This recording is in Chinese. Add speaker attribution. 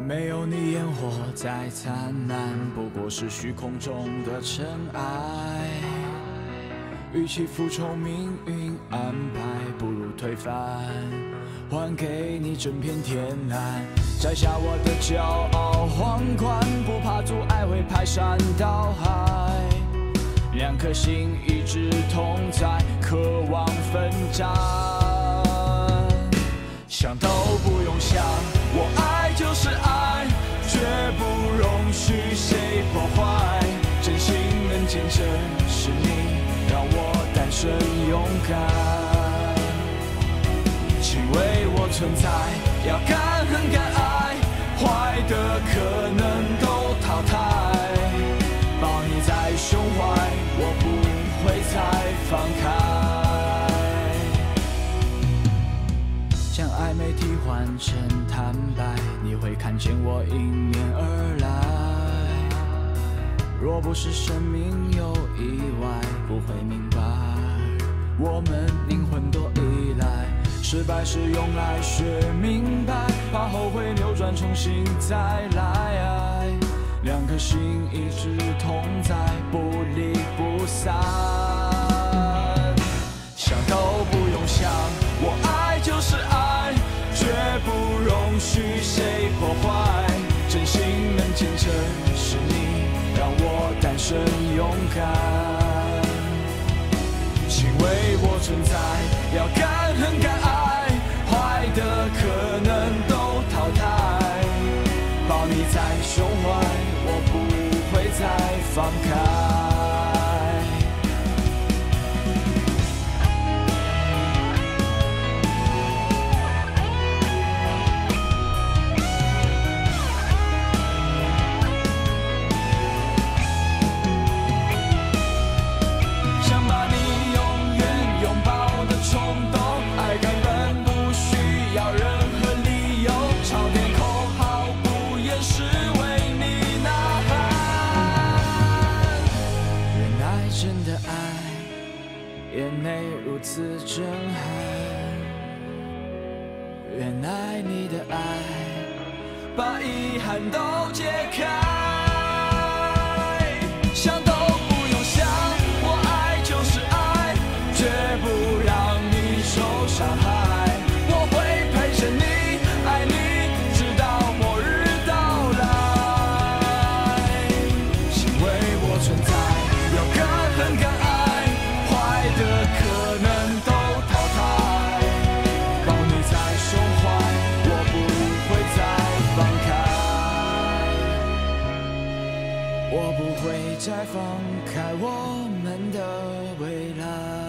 Speaker 1: 没有你，烟火再灿烂，不过是虚空中的尘埃。与其复仇命运安排，不如推翻，还给你整片天蓝。摘下我的骄傲皇冠，不怕阻碍会排山倒海。两颗心一直同在，渴望奋战。想都不用想，我爱就是爱，绝不容许谁破坏。真心能见证是你让我诞生勇敢。请为我存在，要敢恨敢爱，坏的可能都淘汰。抱你在胸怀，我不会再放开。将暧昧替换成坦白，你会看见我迎面而来。若不是生命有意外，不会明白我们灵魂多依赖。失败是用来学明白，怕后悔扭转重新再来。两颗心一直同在，不离不散。想都不用想，我爱就是爱，绝不容许谁破坏。真心能见证是你让我诞生勇敢。请为我存在，要敢恨敢爱，坏的可能都淘汰。抱你在胸怀，我不会再放开。眼内如此震撼，原来你的爱把遗憾都解开。想都不用想，我爱就是爱，绝不让你受伤害。我会陪着你，爱你，直到末日到来。请为我存在，要敢恨敢爱，的可能都淘汰。抱你在胸怀，我不会再放开。我不会再放开我们的未来。